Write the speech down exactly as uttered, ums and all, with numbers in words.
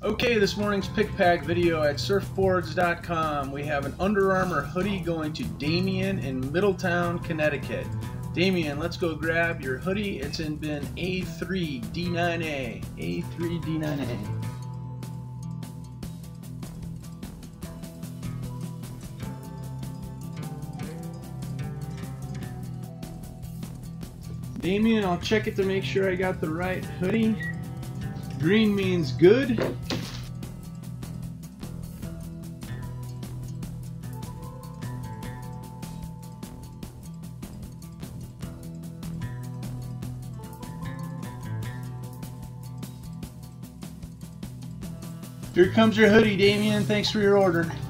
Okay, this morning's pick pack video at Surfboards dot com. We have an Under Armour hoodie going to Damian in Middletown, Connecticut. Damian, let's go grab your hoodie. It's in bin A three D nine A. A three D nine A. Damian, I'll check it to make sure I got the right hoodie. Green means good. Here comes your hoodie, Damian. Thanks for your order.